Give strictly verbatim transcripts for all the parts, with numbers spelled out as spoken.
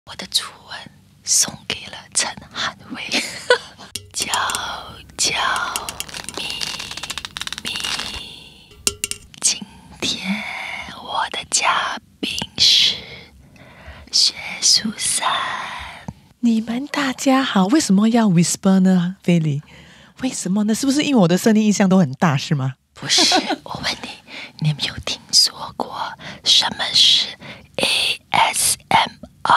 我的初吻送给了陈汉威。娇娇咪咪，今天我的嘉宾是薛淑珊。 你们大家好，为什么要 whisper 呢？菲利，为什么呢？是不是因为我的声音一向都很大，是吗？ 不是，我问你，你有没有听说过什么是 A S M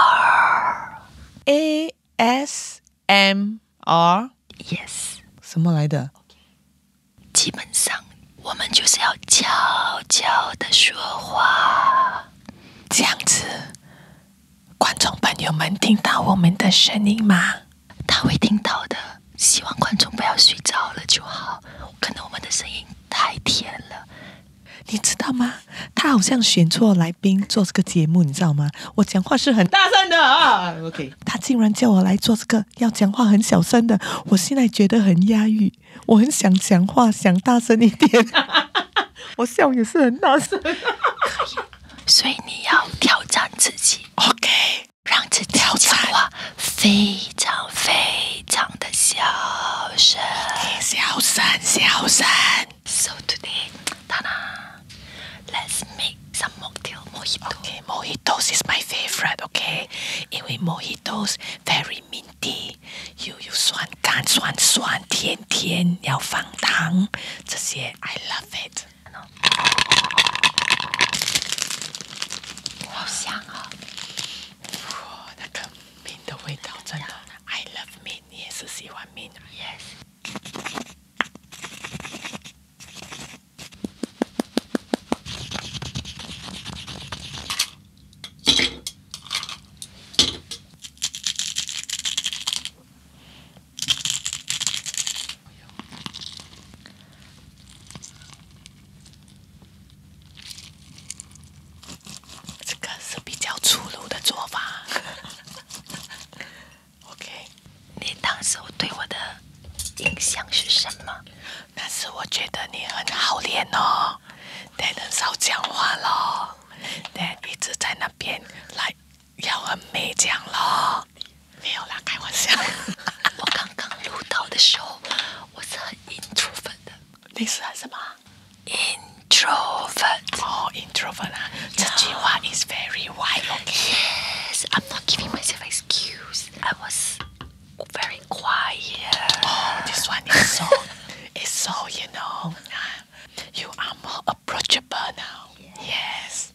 R？A S M R？Yes， 什么来的？ 基本上我们就是要悄悄的说话， 这样子，观众朋友们听到我们的声音吗？ 他会听到的，希望观众不要睡着了就好。可能我们的声音太甜了， 你知道吗？他好像选错来宾做这个节目，你知道吗？我讲话是很大声的啊 ，OK。他竟然叫我来做这个，要讲话很小声的，我现在觉得很压抑，我很想讲话，想大声一点。我笑也是很大声，可以。 所以你要挑战自己 ，OK， 让自己讲话非常非常的小声， okay, 小声小声。 So today, Tana, let's make some mocktail mojito. Okay, mojitos is my favorite. Okay, 因为 mojitos very minty， 又有酸甘酸酸甜甜，要放糖这些 ，I love it。 好香啊！ 哇，那个mint的味道真的 ，I love mint， 你也是喜欢 mint。Yes。粗鲁的做法，OK。 你当时对我的印象是什么？ 但是我觉得你很好练哦，但很少讲话咯，但一直在那边来要很美讲咯。没有啦，开玩笑。 我刚刚录到的时候，我是很 introvert 的。 你是什么 ？introvert。 哦 ，introvert 啊，这句话 is very wide。Okay。Yes, I'm not giving myself excuse. I was very quiet. Oh, this one is so, is so, you know, you are more approachable now. Yes.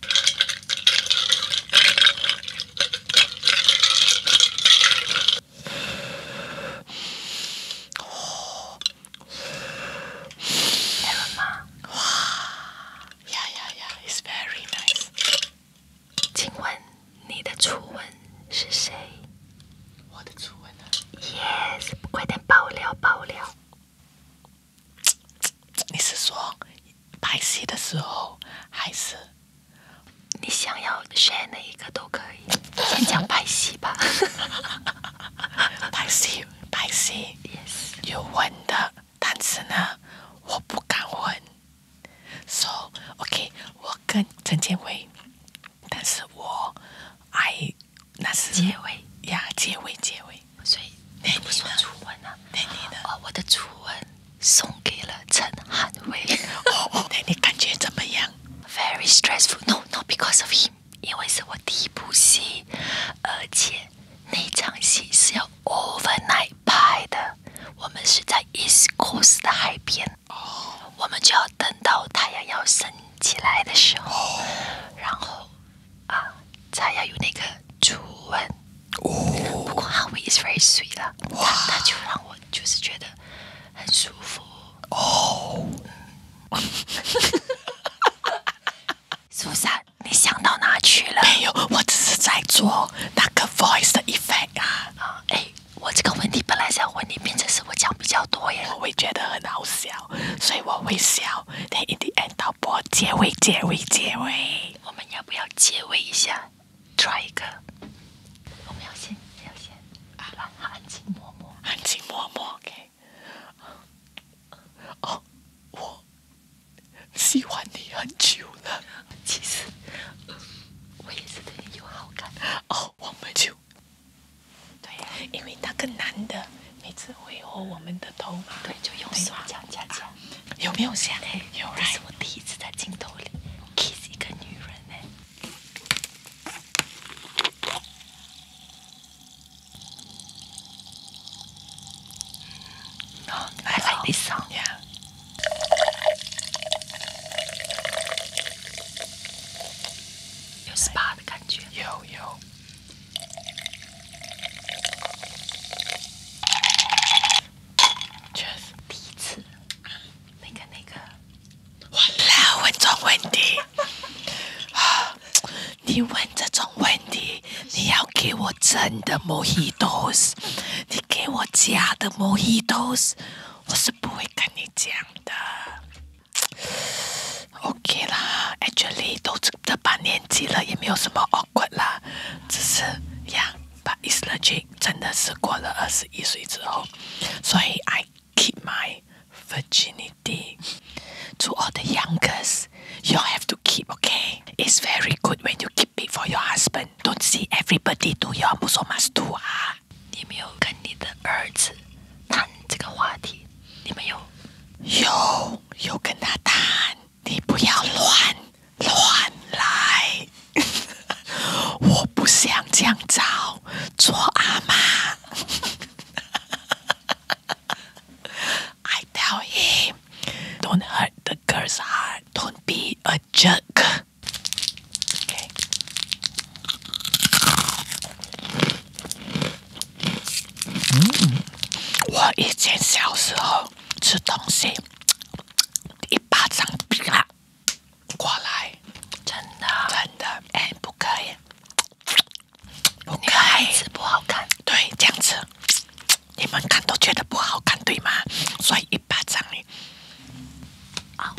初吻是谁？ 我的初吻啊 ！Yes， 快点爆料爆料！ 你是说拍戏的时候，还是你想要 share 哪一个都可以？先讲拍戏吧。 拍戏，拍戏 ，Yes， 有吻的，但是呢，我不敢吻。So OK， 我跟陈建伟，但是我。I 那是结尾呀，结尾结尾， 所以你不说初吻啊？ 对你的哦，我的初吻送给了陈汉威。 哦，那你感觉怎么样 ？Very stressful. No, not because of him. 因为是我第一部戏，而且那场戏是要 overnight 拍的。我们是在 East Coast 的海边，哦，我们就要等到太阳要升起来的时候，哦，然后啊。才要有那个初吻，哦，不过汉威 is very sweet 啦，他他就让我就是觉得很舒服哦。苏珊，你想到哪去了？ 没有，我只是在做那个 voice 的 effect 啊。 啊，哎，我这个问题本来是要问你，变成是我讲比较多耶。 我会觉得很好笑，所以我会笑。但 in the end 到播结尾，结尾，结尾， 我们要不要结尾一下？ try 一个，我们要先要先啊，安静默默， 安静默默 ，OK。哦，我喜欢你很久了。 其实我也是对你有好感。 哦，我们就个男的每次挥霍我们的头发， 对，就用手这样夹夹。 有没有像？有， 这是我第一次在镜头里 kiss 一个女人呢。哦，I like this song. Yeah. 有 S P A 的感觉。 有有。Cheers。 第一次，那个那个， 完了，问这种问题啊！你问这种问题，你要给我真的 mojitos， 你给我假的 mojitos， 我是不会跟你讲的。OK 啦 ，actually 都这把年纪了，也没有什么 awkward 啦，只是呀 ，but it's legit， 真的是过了二十一岁之后，所以 I keep my virginity. To all the youngers, you have to keep, okay? It's very good when you keep it for your husband. Don't see everybody do, you also must do 啊。 你没有跟你的儿子谈这个话题？你们有？ 有有跟他谈，你不要乱乱来。我不想这样找做阿妈。I tell him, don't hurt the girl's heart. Don't be a jerk. Okay. 嗯，我以前小时候吃东西，一巴掌啪过来， 真的？ 真的，哎，不可以，不可女孩以， 子不好看。 对，这样子，你们看都觉得不好看，对吗？所以一巴掌你。 啊！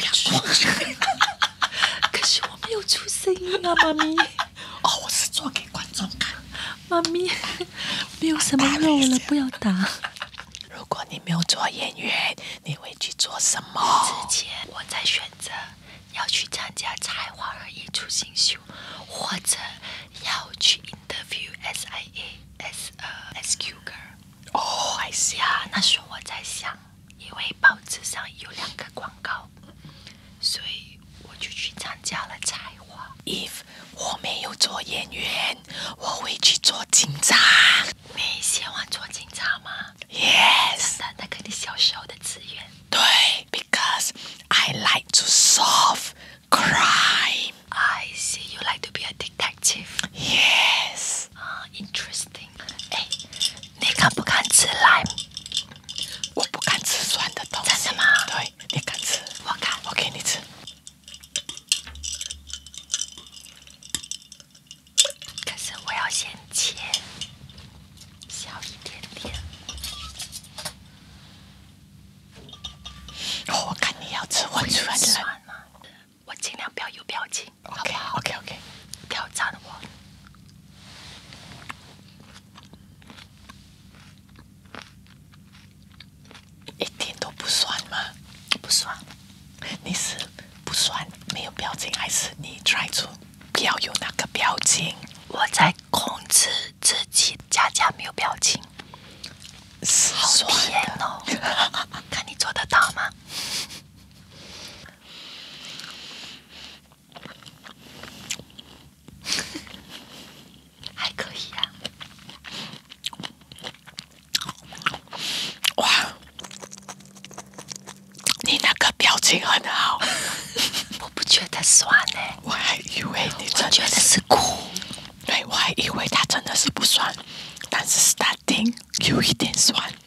可是我没有出声音啊，妈咪。 哦，我是做给观众看。 妈咪，没有什么肉了，不要打。 如果你没有做演员，你会去做什么？ 之前我在选择要去参加才华儿艺出新秀，或者要去 interview S I A as a S Q girl。 哦，I see 呀，那时候我在想，因为报纸上有两个广告，所以我就去参加了才华。 If 我没有做演员，我会去做警察。 你喜欢做警察吗 Yes， 真的，那个你小时候的志愿。 对 ，because I like to solve crime. I see you like to be a detective. Yes， 啊、uh,，interesting。哎，你敢不敢吃 lime？ 我不敢吃酸的东西。 真的吗？ 对，你敢吃？ 我敢。 我给你吃。 可是我要先切小一点点。 哦，我看你要吃，我突然酸吗？我尽量不要有表情，好不好 OK OK OK。 挑战我。 一点都不酸吗？ 不酸。 你是不酸没有表情，还是你 try to 不要有那个表情？ 我在控制自己，佳佳没有表情， 是好酸甜的。 哦！看你做得到吗？还可以啊。 哇，你那个表情很好。 我不觉得酸呢、欸， 我还以为你我觉得真的是， 是苦。 对，我还以为它真的是不酸，但是 starting 有一点酸。